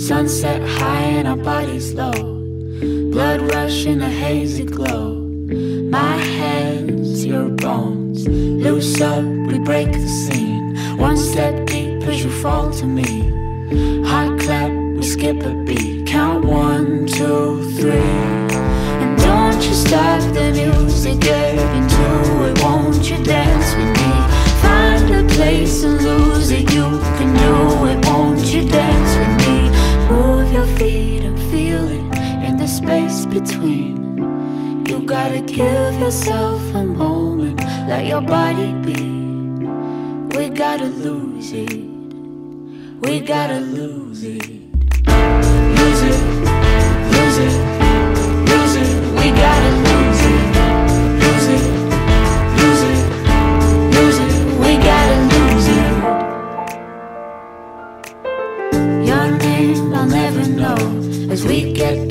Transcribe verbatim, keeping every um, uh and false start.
Sunset high and our bodies low, blood rush in a hazy glow. My hands, your bones, loose up, we break the scene. One step deep as you fall to me. Hot clap, we skip a beat. Count one, two, three. And don't you stop the music, get into it. Won't you dance with me? Find a place and lose it. You can do it, won't you dance with me? Move your feet and feel it in the space between. You gotta give yourself a moment, let your body be. We gotta lose it, we gotta lose it. Lose it, lose it, lose it. We gotta lose it, lose it, lose it, lose it. We gotta lose it. Your name I'll never know as we get